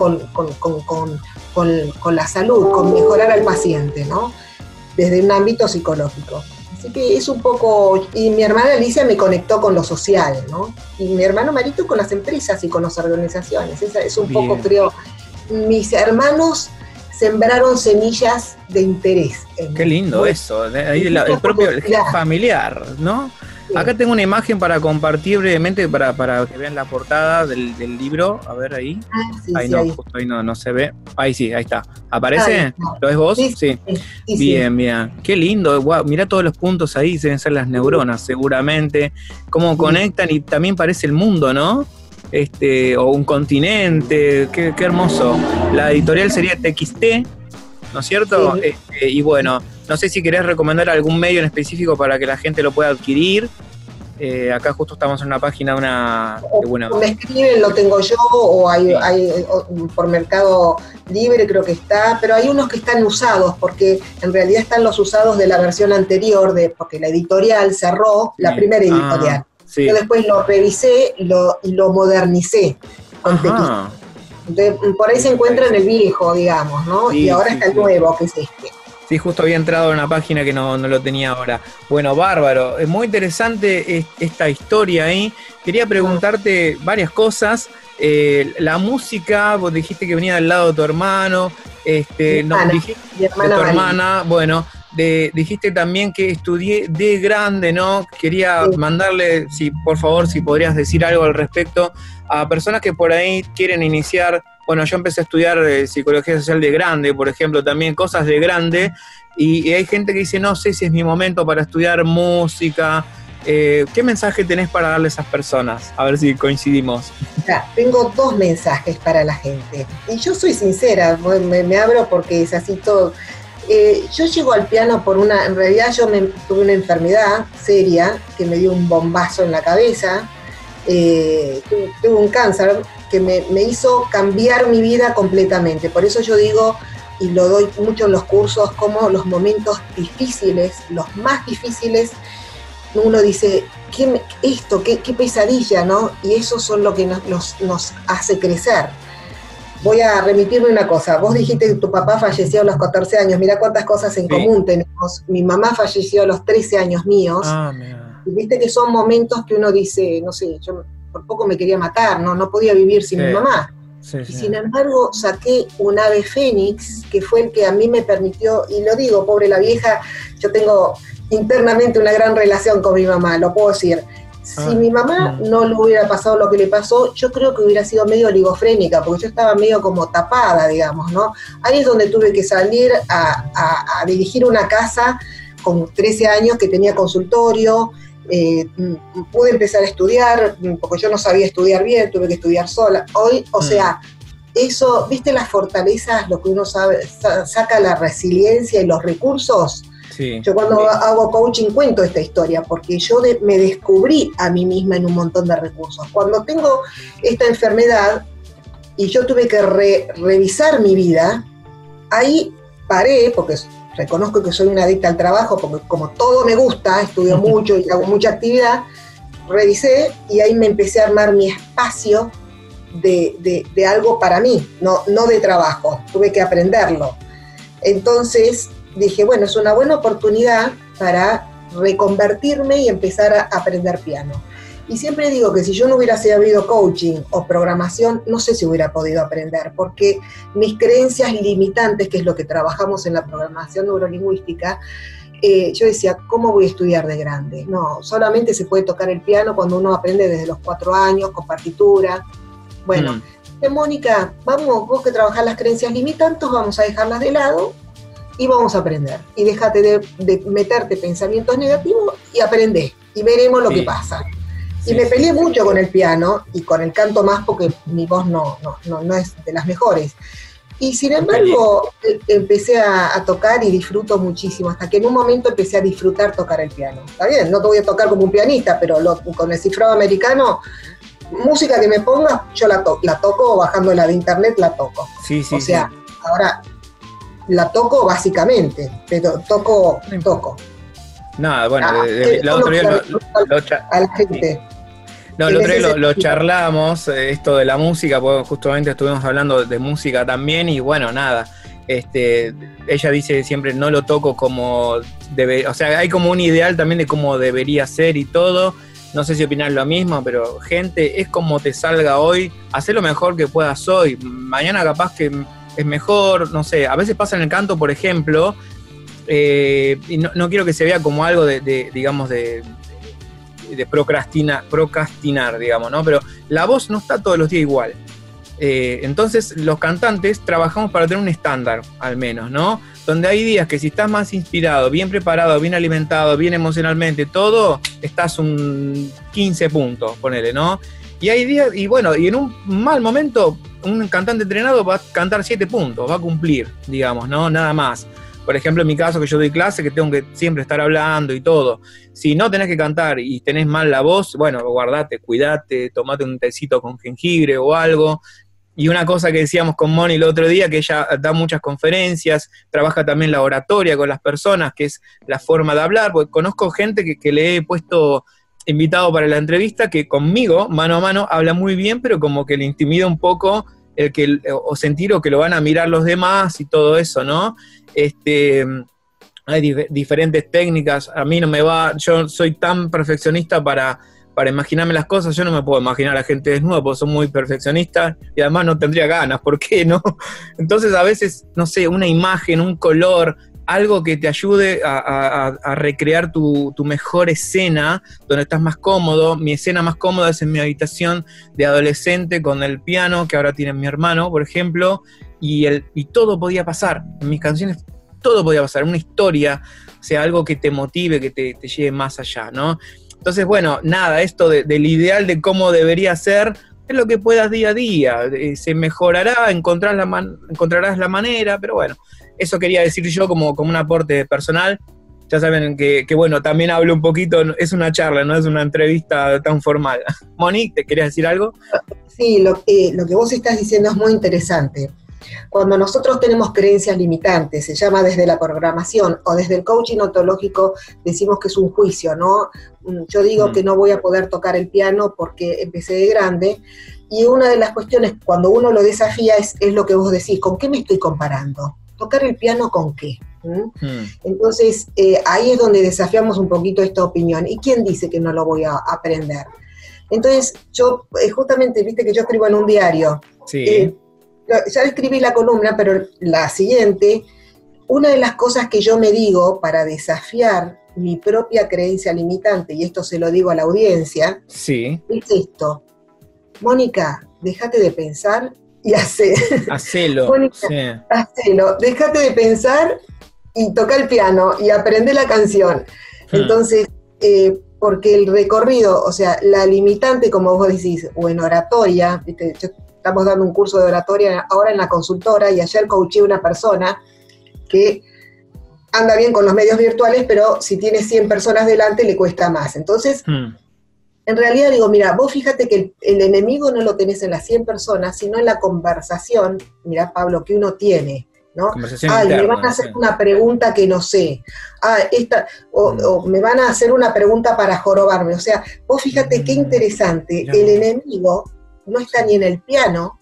con la salud, con mejorar al paciente, ¿no? Desde un ámbito psicológico. Así que es un poco, y mi hermana Alicia me conectó con lo social, ¿no? Y mi hermano Marito con las empresas y con las organizaciones. Esa es un poco, creo, mis hermanos sembraron semillas de interés. Qué lindo eso, ahí el propio familiar, ¿no? Sí. Acá tengo una imagen para compartir brevemente para que vean la portada del libro. A ver ahí. Sí, ahí no, justo ahí no se ve. Ahí sí, ahí está. ¿Aparece? ¿Lo ves vos? Sí. Bien. Qué lindo. Wow, mirá todos los puntos ahí, deben ser las neuronas seguramente. Cómo conectan y también parece el mundo, ¿no? o un continente, qué hermoso. La editorial sería TXT, ¿no es cierto? Sí. Y bueno, no sé si querés recomendar algún medio en específico para que la gente lo pueda adquirir. Acá justo estamos en una página, bueno. Me escriben, lo tengo yo, o hay por Mercado Libre creo que está, pero hay unos que están usados, porque en realidad están los usados de la versión anterior, porque la editorial cerró, la primera editorial. Sí. Yo después lo revisé y lo modernicé con TXT. Entonces, por ahí se encuentra en el viejo, digamos, ¿no? Sí, y ahora está el nuevo, que es este. Sí, justo había entrado en una página que no lo tenía ahora. Bueno, bárbaro. Es muy interesante esta historia ahí. Quería preguntarte varias cosas. La música, vos dijiste que venía del lado de tu hermano. Mi hermana. Bueno, dijiste también que estudié de grande, ¿no? Quería mandarle, por favor, si podrías decir algo al respecto a personas que por ahí quieren iniciar. Bueno, yo empecé a estudiar psicología social de grande, por ejemplo, también cosas de grande, y hay gente que dice, no sé si es mi momento para estudiar música. ¿Qué mensaje tenés para darle a esas personas? A ver si coincidimos. Tengo 2 mensajes para la gente, y yo soy sincera, me abro porque es así todo. Yo llego al piano en realidad yo tuve una enfermedad seria que me dio un bombazo en la cabeza, tuve un cáncer que me hizo cambiar mi vida completamente. Por eso yo digo, y lo doy mucho en los cursos, como los momentos difíciles, los más difíciles, uno dice, qué pesadilla, ¿no? Y eso son lo que nos hace crecer. Voy a remitirme una cosa. Vos dijiste que tu papá falleció a los 14 años. Mirá cuántas cosas en común tenemos. Mi mamá falleció a los 13 años míos. Y viste que son momentos que uno dice, no sé, yo por poco me quería matar, no podía vivir sin mi mamá. Sin embargo, saqué un ave fénix, que fue el que a mí me permitió, y lo digo, pobre la vieja, yo tengo internamente una gran relación con mi mamá, lo puedo decir. Si mi mamá no le hubiera pasado lo que le pasó, yo creo que hubiera sido medio oligofrénica, porque yo estaba medio como tapada, digamos, ¿no? Ahí es donde tuve que salir a dirigir una casa con 13 años que tenía consultorio. Pude empezar a estudiar, porque yo no sabía estudiar bien, tuve que estudiar sola. Hoy, o sea, eso, ¿viste las fortalezas, lo que uno sabe, saca la resiliencia y los recursos? Sí. Yo cuando hago coaching cuento esta historia, porque yo me descubrí a mí misma en un montón de recursos. Cuando tengo esta enfermedad y yo tuve que revisar mi vida, ahí paré, porque reconozco que soy una adicta al trabajo, porque como todo me gusta, estudio mucho y hago mucha actividad, revisé y ahí me empecé a armar mi espacio de algo para mí, no de trabajo, tuve que aprenderlo. Entonces dije, bueno, es una buena oportunidad para reconvertirme y empezar a aprender piano. Y siempre digo que si yo no hubiera sabido coaching o programación, no sé si hubiera podido aprender, porque mis creencias limitantes, que es lo que trabajamos en la programación neurolingüística, yo decía, ¿cómo voy a estudiar de grande? No, solamente se puede tocar el piano cuando uno aprende desde los 4 años, con partitura. Bueno, Mónica, vamos, vos que trabajás las creencias limitantes, vamos a dejarlas de lado y vamos a aprender. Y déjate de meterte pensamientos negativos y aprendé, y veremos lo que pasa. Y me peleé mucho con el piano y con el canto más, porque mi voz no es de las mejores. Y sin embargo, empecé a tocar y disfruto muchísimo, hasta que en un momento empecé a disfrutar tocar el piano. Está bien, no te voy a tocar como un pianista, pero con el cifrado americano, música que me pongas, yo la toco, bajándola de internet la toco. O sea, ahora la toco básicamente, pero toco. Nada, bueno, la otra día a la gente. No, el otro día lo charlamos, esto de la música, porque justamente estuvimos hablando de música también, y bueno, nada, ella dice siempre, no lo toco como debe, o sea, hay como un ideal también de cómo debería ser y todo. No sé si opinás lo mismo, pero gente, es como te salga hoy, hacé lo mejor que puedas hoy, mañana capaz que es mejor, no sé, a veces pasa en el canto, por ejemplo, y no quiero que se vea como algo digamos, de procrastinar, digamos, ¿no? Pero la voz no está todos los días igual. Entonces, los cantantes trabajamos para tener un estándar, al menos, ¿no? Donde hay días que si estás más inspirado, bien preparado, bien alimentado, bien emocionalmente, todo, estás un 15 puntos, ponele, ¿no? Y hay días, y bueno, y en un mal momento, un cantante entrenado va a cantar 7 puntos, va a cumplir, digamos, ¿no? Nada más. Por ejemplo, en mi caso, que yo doy clase, que tengo que siempre estar hablando y todo. Si no tenés que cantar y tenés mal la voz, bueno, guardate, cuidate, tomate un tecito con jengibre o algo. Y una cosa que decíamos con Moni el otro día, que ella da muchas conferencias, trabaja también la oratoria con las personas, que es la forma de hablar, porque conozco gente que le he puesto invitado para la entrevista, que conmigo, mano a mano, habla muy bien, pero como que le intimida un poco o sentir o que lo van a mirar los demás y todo eso, ¿no? Hay diferentes técnicas, a mí no me va, yo soy tan perfeccionista para imaginarme las cosas, yo no me puedo imaginar a la gente desnuda porque son muy perfeccionistas y además no tendría ganas, ¿por qué no? Entonces a veces, no sé, una imagen, un color, algo que te ayude a recrear tu mejor escena, donde estás más cómodo. Mi escena más cómoda es en mi habitación de adolescente con el piano, que ahora tiene mi hermano, por ejemplo, y todo podía pasar, en mis canciones todo podía pasar, una historia, o sea, algo que te motive, que te lleve más allá, ¿no? Entonces, bueno, nada, esto del ideal de cómo debería ser, es lo que puedas día a día, se mejorará, encontrarás la manera, pero bueno, eso quería decir yo como un aporte personal. Ya saben que bueno, también hablo un poquito, es una charla, no es una entrevista tan formal. Moni, ¿te querías decir algo? Sí, lo que vos estás diciendo es muy interesante. Cuando nosotros tenemos creencias limitantes, se llama desde la programación o desde el coaching ontológico, decimos que es un juicio, ¿no? Yo digo que no voy a poder tocar el piano porque empecé de grande, y una de las cuestiones cuando uno lo desafía es lo que vos decís, ¿con qué me estoy comparando? ¿Tocar el piano con qué? Entonces, ahí es donde desafiamos un poquito esta opinión. ¿Y quién dice que no lo voy a aprender? Entonces, yo, justamente, viste que yo escribo en un diario. Sí. Ya escribí la columna, pero la siguiente, una de las cosas que yo me digo para desafiar mi propia creencia limitante, y esto se lo digo a la audiencia, sí, es esto. Mónica, déjate de pensar y hacelo. Mónica, sí. Hacelo, déjate de pensar y toca el piano y aprende la canción. Entonces, porque el recorrido, o sea, la limitante, como vos decís, o en oratoria, ¿viste? Estamos dando un curso de oratoria ahora en la consultora, y ayer coaché a una persona que anda bien con los medios virtuales, pero si tiene 100 personas delante le cuesta más. Entonces, en realidad digo, mira, vos fíjate que el enemigo no lo tenés en las 100 personas, sino en la conversación, mirá, Pablo, que uno tiene, ¿no? Me van a hacer una pregunta que no sé. O me van a hacer una pregunta para jorobarme. O sea, vos fíjate qué interesante, el enemigo no está ni en el piano,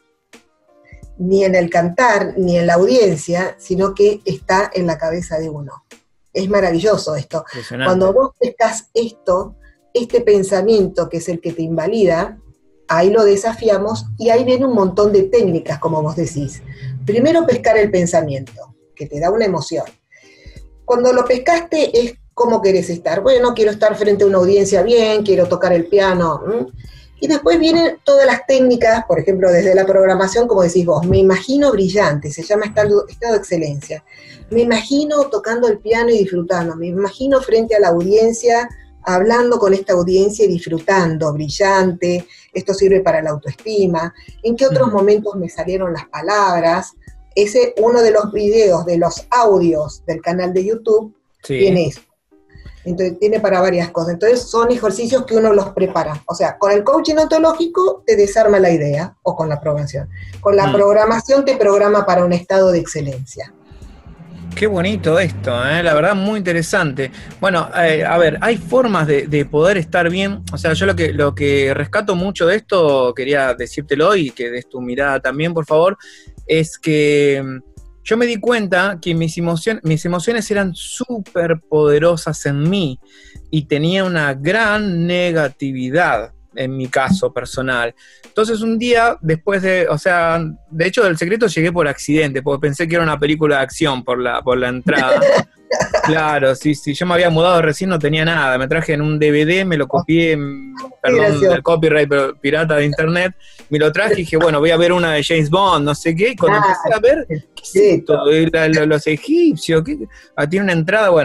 ni en el cantar, ni en la audiencia, sino que está en la cabeza de uno. Es maravilloso esto. Cuando vos pescas este pensamiento que es el que te invalida, ahí lo desafiamos y ahí viene un montón de técnicas, como vos decís. Primero pescar el pensamiento, que te da una emoción. Cuando lo pescaste es cómo querés estar. Bueno, quiero estar frente a una audiencia bien, quiero tocar el piano. Y después vienen todas las técnicas, por ejemplo, desde la programación, como decís vos, me imagino brillante, se llama estado de excelencia. Me imagino tocando el piano y disfrutando, me imagino frente a la audiencia, hablando con esta audiencia y disfrutando, brillante, esto sirve para la autoestima. ¿En qué otros momentos me salieron las palabras? Uno de los videos, de los audios del canal de YouTube, tiene eso. Entonces, tiene para varias cosas. Entonces, son ejercicios que uno los prepara. O sea, con el coaching ontológico te desarma la idea, o con la programación. Con la programación te programa para un estado de excelencia. Qué bonito esto, la verdad muy interesante. Bueno, a ver, hay formas de poder estar bien. O sea, yo lo que rescato mucho de esto, quería decírtelo y que des tu mirada también, por favor, es que yo me di cuenta que mis emociones eran súper poderosas en mí y tenía una gran negatividad en mi caso personal. Entonces un día, después de hecho del secreto llegué por accidente, porque pensé que era una película de acción por la entrada. Claro, sí, yo me había mudado recién, no tenía nada, me traje en un DVD, me lo copié, perdón, el copyright pirata de internet, me lo traje y dije, bueno, voy a ver una de James Bond, no sé qué, y cuando empecé a ver, ¿qué es esto? Los egipcios, tiene una entrada, bueno,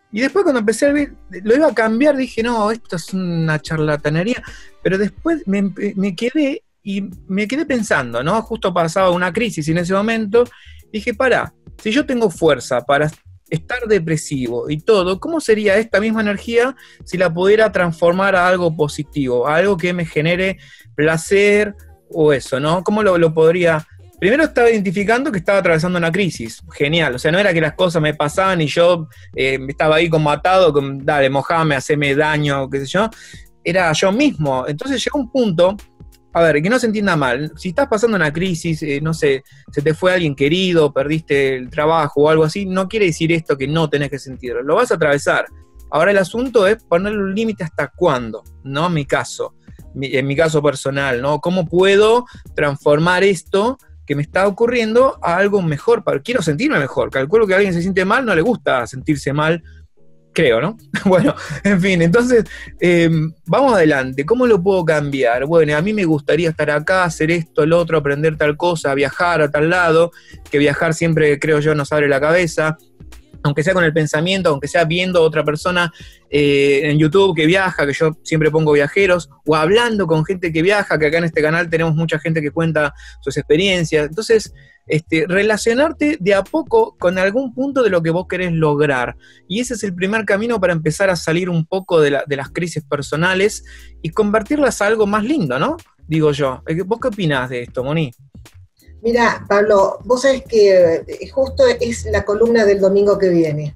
Y después cuando empecé a ver, lo iba a cambiar, dije, no, esto es una charlatanería. Pero después me quedé pensando, ¿no? Justo pasaba una crisis en ese momento. Dije, si yo tengo fuerza para estar depresivo y todo, ¿cómo sería esta misma energía si la pudiera transformar a algo positivo, a algo que me genere placer o eso, ¿no? ¿Cómo lo podría...? Primero estaba identificando que estaba atravesando una crisis, genial, o sea, no era que las cosas me pasaban y yo estaba ahí como atado, dale, mojame, haceme daño, qué sé yo, era yo mismo. Entonces llegó un punto, a ver, que no se entienda mal, si estás pasando una crisis, no sé, se te fue alguien querido, perdiste el trabajo o algo así, no quiere decir esto que no tenés que sentirlo, lo vas a atravesar. Ahora el asunto es ponerle un límite hasta cuándo, ¿no? En mi caso personal, ¿no? ¿Cómo puedo transformar esto que me está ocurriendo a algo mejor? Quiero sentirme mejor. Calculo que a alguien se siente mal, no le gusta sentirse mal, creo, ¿no? Bueno, en fin, entonces, vamos adelante. ¿Cómo lo puedo cambiar? Bueno, a mí me gustaría estar acá, hacer esto, el otro, aprender tal cosa, viajar a tal lado, que viajar siempre, creo yo, nos abre la cabeza, aunque sea con el pensamiento, aunque sea viendo a otra persona en YouTube que viaja, que yo siempre pongo viajeros, o hablando con gente que viaja, que acá en este canal tenemos mucha gente que cuenta sus experiencias. Entonces, relacionarte de a poco con algún punto de lo que vos querés lograr. Y ese es el primer camino para empezar a salir un poco de las crisis personales y convertirlas a algo más lindo, ¿no? Digo yo. ¿Vos qué opinás de esto, Moni? Mira, Pablo, vos sabés que justo es la columna del domingo que viene.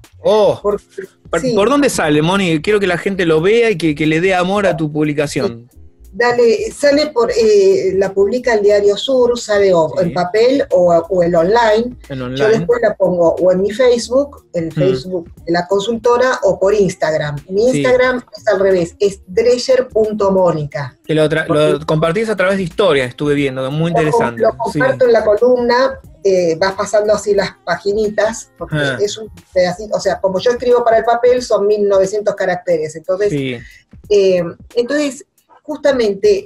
Sí. ¿Por dónde sale, Moni? Quiero que la gente lo vea y que le dé amor a tu publicación. Dale, sale la publica el Diario Sur, sale en papel o el online. Yo después la pongo o en mi Facebook, el Facebook de la consultora, o por Instagram. Mi Instagram es al revés, es dreyer.monica. Que lo compartís a través de historias, estuve viendo, muy interesante. Lo comparto en la columna, vas pasando así las paginitas, porque es un pedacito, o sea, como yo escribo para el papel, son 1900 caracteres. Entonces, justamente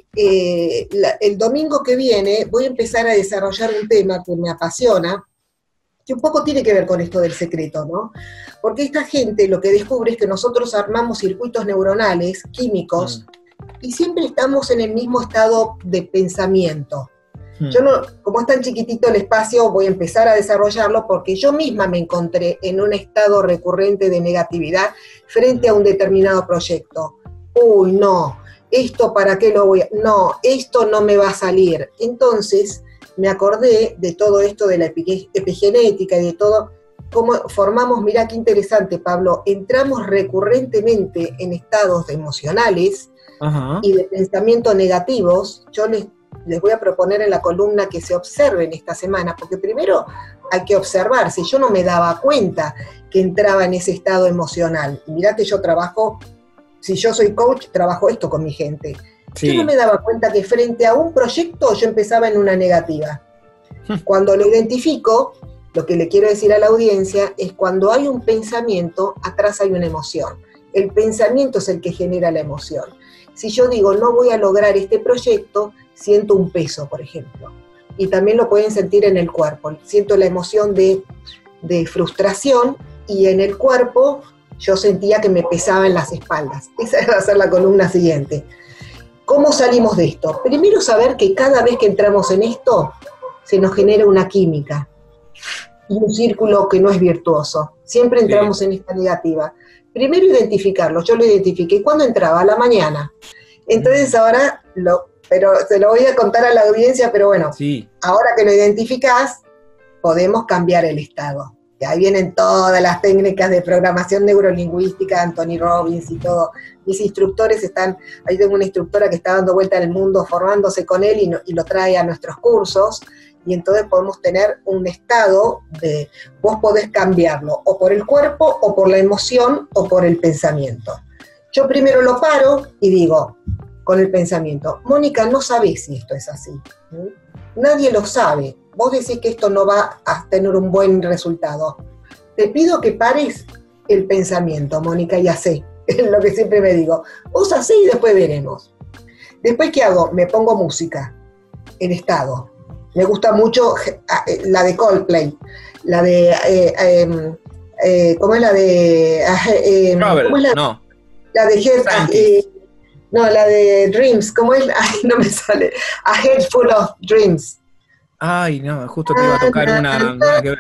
el domingo que viene voy a empezar a desarrollar un tema que me apasiona, que un poco tiene que ver con esto del secreto, ¿no? Porque esta gente lo que descubre es que nosotros armamos circuitos neuronales, químicos, y siempre estamos en el mismo estado de pensamiento. Yo no, como es tan chiquitito el espacio, voy a empezar a desarrollarlo porque yo misma me encontré en un estado recurrente de negatividad frente a un determinado proyecto. Uy, no, esto para qué lo voy a... No, esto no me va a salir. Entonces me acordé de todo esto de la epigenética y de todo, cómo formamos, mirá qué interesante, Pablo, entramos recurrentemente en estados emocionales y de pensamiento negativos. Yo les voy a proponer en la columna que se observen esta semana, porque primero hay que observar, si yo no me daba cuenta que entraba en ese estado emocional, y mirá que yo trabajo, si yo soy coach, trabajo esto con mi gente, yo no me daba cuenta que frente a un proyecto yo empezaba en una negativa. Cuando lo identifico, lo que le quiero decir a la audiencia es cuando hay un pensamiento, atrás hay una emoción. El pensamiento es el que genera la emoción. Si yo digo, no voy a lograr este proyecto, siento un peso, por ejemplo. Y también lo pueden sentir en el cuerpo. Siento la emoción de frustración, y en el cuerpo yo sentía que me pesaba en las espaldas. Esa va a ser la columna siguiente. ¿Cómo salimos de esto? Primero saber que cada vez que entramos en esto, se nos genera una química y un círculo que no es virtuoso. Siempre entramos en esta negativa. Primero identificarlo. Yo lo identifiqué. ¿Cuándo entraba? A la mañana. Entonces ahora, pero se lo voy a contar a la audiencia, pero bueno, ahora que lo identificás, podemos cambiar el estado. Y ahí vienen todas las técnicas de programación neurolingüística, Anthony Robbins y todo. Mis instructores ahí tengo una instructora que está dando vuelta en el mundo formándose con él y lo trae a nuestros cursos, y entonces podemos tener un estado de, vos podés cambiarlo, o por el cuerpo, o por la emoción, o por el pensamiento. Yo primero lo paro y digo, con el pensamiento, Mónica, no sabés si esto es así. Nadie lo sabe. Vos decís que esto no va a tener un buen resultado. Te pido que pares el pensamiento, Mónica, y hacé. Es lo que siempre me digo. Vos hacé y después veremos. Después, ¿qué hago? Me pongo música en estado. Me gusta mucho la de Coldplay, la de ¿Cómo es la de... Travel, ¿cómo es no. la de Scientist. no, la de Dreams, ¿cómo es? Ay, no me sale. A Head Full of Dreams. Ay, no, justo te iba a tocar una que...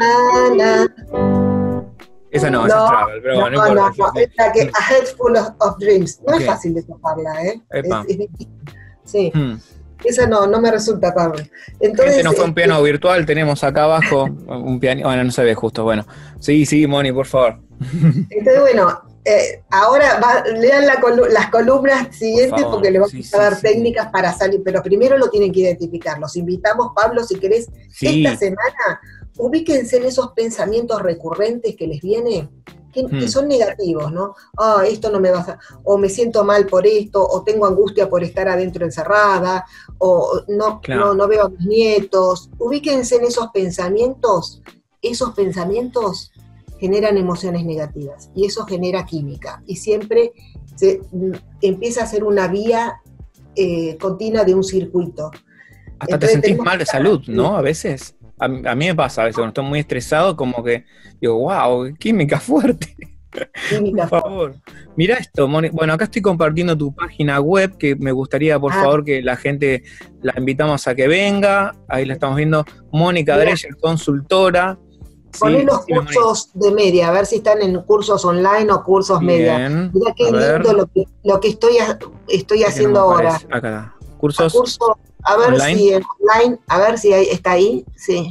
Esa no, esa es Travel, pero bueno, no importa. No, es la que A Head Full of Dreams. No Ok. es fácil de tocarla, ¿eh? Epa. Es difícil. Sí, Hmm. esa no me resulta fácil. Gente, Entonces, no fue un piano virtual, tenemos acá abajo un piano, bueno, no se ve justo, bueno. Sí, Moni, por favor. entonces, bueno, ahora lean las columnas siguientes Por favor, porque le vamos sí, a dar sí. técnicas para salir, pero primero lo tienen que identificar. Los invitamos, Pablo, si querés, Sí. esta semana, ubíquense en esos pensamientos recurrentes que les vienen, que son negativos, ¿no? Esto no me va a... O me siento mal por esto, o tengo angustia por estar adentro encerrada, o no, Claro. no veo a mis nietos. Ubíquense en esos pensamientos generan emociones negativas, y eso genera química, y siempre se empieza a ser una vía continua de un circuito. Hasta Entonces, te sentís tenemos mal de que- salud, ¿no? A veces. A mí me pasa a veces, cuando estoy muy estresado, como que digo, wow, química fuerte. química. Por favor. Mirá esto, Moni. Bueno, acá estoy compartiendo tu página web, que me gustaría, por favor, que la gente la invitamos a que venga. Ahí la estamos viendo. Mónica Mirá. Dreyer, consultora. Poné Sí, los sí, Moni. cursos de media, a ver si están en cursos online o cursos media. Bien. Mirá qué A ver. lindo lo que estoy Que haciendo no me ahora. aparece. Acá está. Cursos. Curso, a ver online. si en online, a ver si está ahí, sí.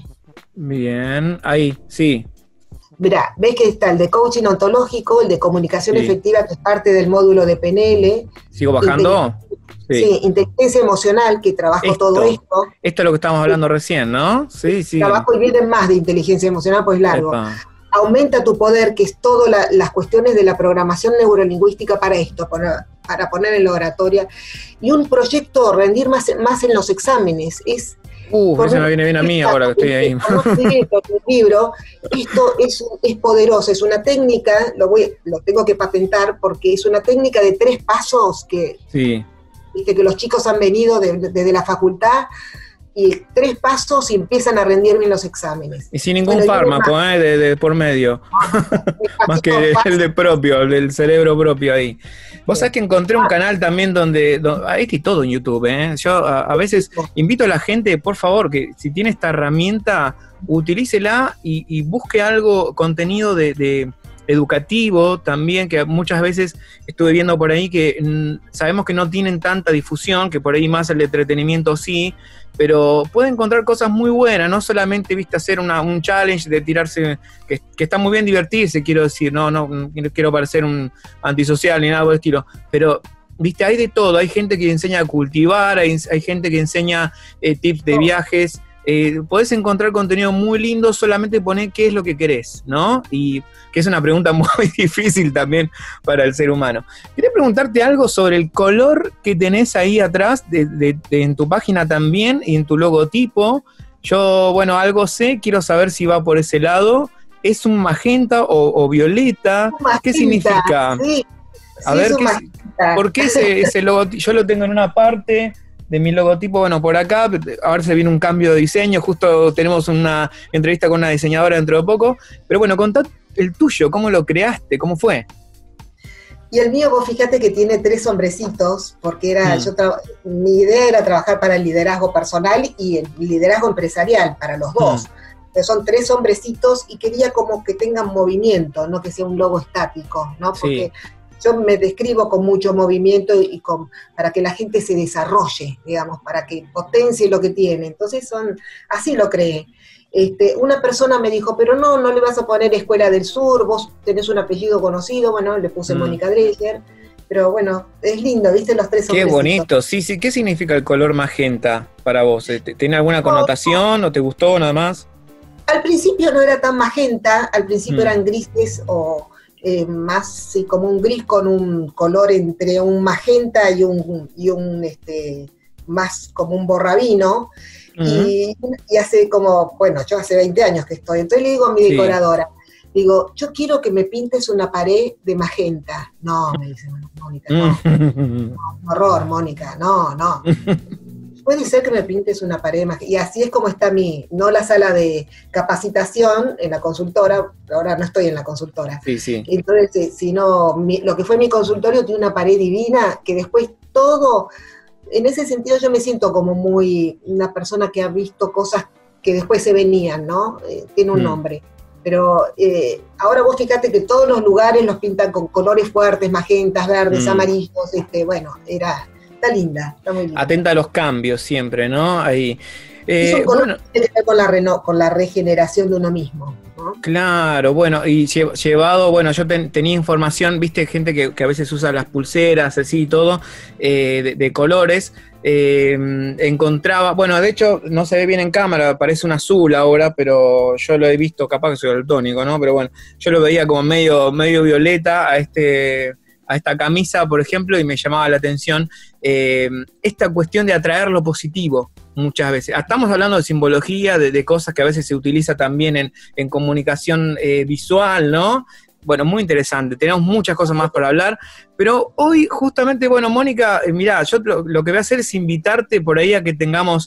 Bien. Ahí, sí. Mirá, ves que está el de coaching ontológico, el de comunicación Sí. efectiva, que es parte del módulo de PNL. ¿Sigo bajando? Sí, inteligencia emocional, que trabajo Esto. todo esto. Esto es lo que estábamos hablando recién, ¿no? Sí. Trabajo y vienen más de inteligencia emocional, pues largo. Epa. Aumenta tu poder, que es todas las cuestiones de la programación neurolingüística para esto, para poner en la oratoria. Y un proyecto, rendir más en los exámenes. Es Ese me viene bien a mí ahora que estoy ahí. El libro, esto es poderoso, es una técnica, lo tengo que patentar porque es una técnica de 3 pasos que, Sí. viste, que los chicos han venido desde la facultad, y 3 pasos y empiezan a rendir bien los exámenes. Y sin ningún Bueno, fármaco, de por medio. Más que el de propio, el del cerebro propio ahí. Vos sabés que encontré un canal también donde ahí está todo en YouTube, Yo a veces invito a la gente, por favor, que si tiene esta herramienta, utilícela y busque algo, contenido de educativo también, que muchas veces estuve viendo por ahí que sabemos que no tienen tanta difusión, que por ahí más el de entretenimiento sí, pero puede encontrar cosas muy buenas, no solamente, viste, hacer un challenge de tirarse, que está muy bien divertirse, quiero decir, no quiero parecer un antisocial ni nada por el estilo, pero, viste, hay de todo, hay gente que enseña a cultivar, hay gente que enseña tips de viajes, podés encontrar contenido muy lindo, solamente poner qué es lo que querés, ¿no? Y que es una pregunta muy difícil también para el ser humano. Quería preguntarte algo sobre el color que tenés ahí atrás, en tu página también, y en tu logotipo. Yo, bueno, algo sé, quiero saber si va por ese lado. ¿Es un magenta o violeta? Magenta, ¿Qué significa? Sí, A ver, magenta. ¿por qué ese logotipo? Yo lo tengo en una parte de mi logotipo, bueno, por acá, a ver si viene un cambio de diseño, justo tenemos una entrevista con una diseñadora dentro de poco, pero bueno, contá el tuyo, ¿cómo lo creaste? ¿Cómo fue? Y el mío, vos fíjate que tiene 3 hombrecitos, porque mi idea era trabajar para el liderazgo personal y el liderazgo empresarial, para los dos. Entonces son 3 hombrecitos y quería como que tengan movimiento, no que sea un logo estático, ¿no? Porque yo me describo con mucho movimiento y para que la gente se desarrolle, digamos, para que potencie lo que tiene. Entonces así lo creé. Una persona me dijo, pero no le vas a poner Escuela del Sur, vos tenés un apellido conocido, bueno, le puse Mónica Dreyer, pero bueno, es lindo, ¿viste? Los 3 Qué hombrecitos. bonito, sí, ¿qué significa el color magenta para vos? ¿Tiene alguna connotación o te gustó nada más? Al principio no era tan magenta, al principio eran grises o más como un gris con un color entre un magenta y un más como un borrabino. Y hace yo hace 20 años que estoy, entonces le digo a mi decoradora, digo, yo quiero que me pintes una pared de magenta. No, me dice Mónica, no, horror, Mónica, no. puede ser que me pintes una pared mágica. Y así es como está no la sala de capacitación en la consultora, ahora no estoy en la consultora. Sí, sí. Entonces, sino lo que fue mi consultorio tiene una pared divina que después todo, en ese sentido yo me siento como muy una persona que ha visto cosas que después se venían, ¿no? Tiene un nombre. Pero ahora vos fíjate que todos los lugares los pintan con colores fuertes, magentas, verdes, amarillos, bueno, está linda, está muy linda. Atenta a los cambios siempre, ¿no? Ahí. Tiene que ver con la regeneración de uno mismo, ¿no? Claro, bueno, y llevado, bueno, yo tenía información, viste, gente que a veces usa las pulseras, así y todo, de colores. Encontraba, bueno, de hecho no se ve bien en cámara, parece un azul ahora, pero yo lo he visto, capaz que soy daltónico, ¿no? Pero bueno, yo lo veía como medio violeta a esta camisa, por ejemplo, y me llamaba la atención esta cuestión de atraer lo positivo muchas veces. Estamos hablando de simbología, de cosas que a veces se utiliza también en comunicación visual, ¿no? Bueno, muy interesante, tenemos muchas cosas más para hablar, pero hoy justamente, bueno, Mónica, mirá, yo lo que voy a hacer es invitarte por ahí a que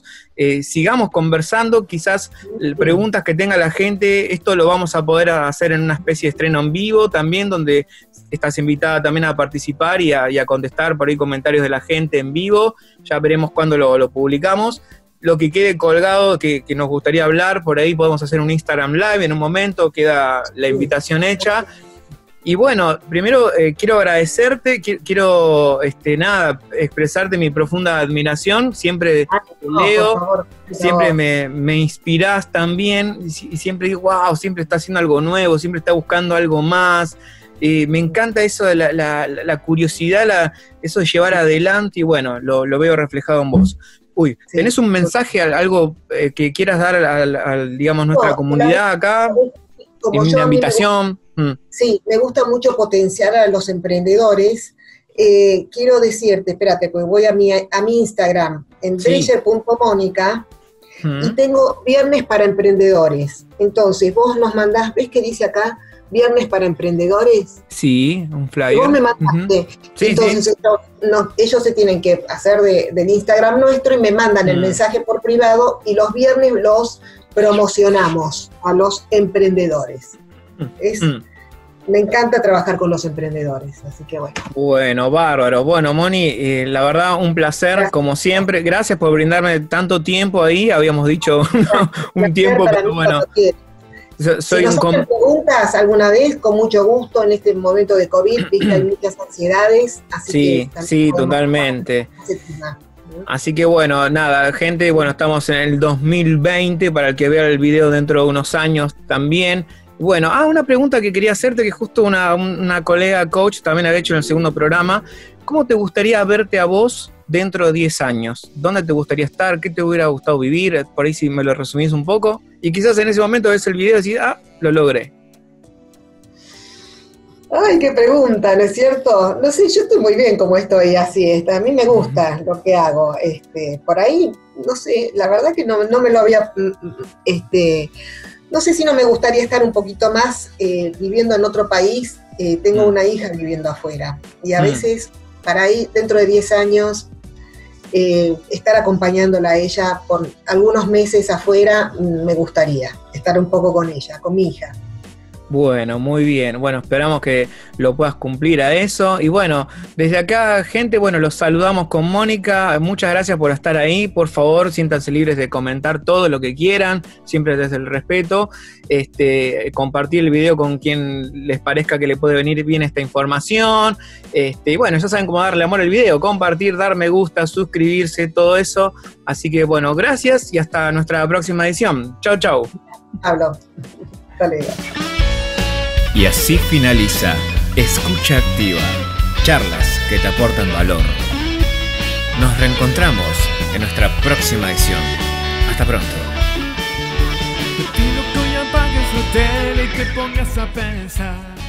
sigamos conversando, quizás preguntas que tenga la gente, esto lo vamos a poder hacer en una especie de estreno en vivo también, donde estás invitada también a participar y a contestar por ahí comentarios de la gente en vivo, ya veremos cuándo lo publicamos. Lo que quede colgado, que nos gustaría hablar, por ahí podemos hacer un Instagram Live en un momento, queda la invitación hecha. Y bueno, primero quiero agradecerte, quiero expresarte mi profunda admiración, siempre leo, por favor, siempre me inspirás también, y siempre digo, wow, siempre está haciendo algo nuevo, siempre está buscando algo más. Me encanta eso de la curiosidad, eso de llevar adelante, y bueno, lo veo reflejado en vos. Uy, sí. ¿Tenés un mensaje, algo que quieras dar a digamos, nuestra comunidad acá? En una invitación. Sí, me gusta mucho potenciar a los emprendedores. Quiero decirte, espérate, pues voy a mi Instagram, en dreyer.monica, y tengo viernes para emprendedores. Entonces, vos nos mandás, ¿ves que dice acá? Viernes para emprendedores. Sí, un flyer. Y vos me mandaste. Sí, entonces sí. Ellos se tienen que hacer del Instagram nuestro y me mandan el mensaje por privado, y los viernes los promocionamos a los emprendedores. Me encanta trabajar con los emprendedores, así que bueno. Bueno, bárbaro. Bueno, Moni, la verdad, un placer, gracias. Como siempre. Gracias por brindarme tanto tiempo ahí. Habíamos dicho un tiempo, pero bueno. Si nos hacen preguntas alguna vez, con mucho gusto, en este momento de COVID, hay muchas ansiedades. Así sí, totalmente. Así que bueno, nada, gente, bueno, estamos en el 2020, para el que vea el video dentro de unos años también. Bueno, una pregunta que quería hacerte, que justo una colega coach también había hecho en el segundo programa. ¿Cómo te gustaría verte a vos dentro de 10 años? ¿Dónde te gustaría estar? ¿Qué te hubiera gustado vivir? Por ahí si me lo resumís un poco. Y quizás en ese momento ves el video y decís, lo logré. Ay, qué pregunta, ¿no es cierto? No sé, yo estoy muy bien como estoy, así es. A mí me gusta lo que hago. Por ahí, no sé, la verdad que no me lo había... no sé si no me gustaría estar un poquito más viviendo en otro país. Tengo una hija viviendo afuera. Y a veces, para ahí, dentro de 10 años, estar acompañándola a ella por algunos meses afuera, me gustaría estar un poco con ella, con mi hija. Bueno, muy bien. Bueno, esperamos que lo puedas cumplir a eso. Y bueno, desde acá, gente, bueno, los saludamos con Mónica. Muchas gracias por estar ahí. Por favor, siéntanse libres de comentar todo lo que quieran, siempre desde el respeto. Compartir el video con quien les parezca que le puede venir bien esta información. Y bueno, ya saben cómo darle amor al video, compartir, dar me gusta, suscribirse, todo eso. Así que bueno, gracias y hasta nuestra próxima edición. Chau, chau. Hablo. Hasta luego. Y así finaliza Escucha Activa, charlas que te aportan valor. Nos reencontramos en nuestra próxima edición. Hasta pronto. Te pido que hoy apagues la tele y te pongas a pensar.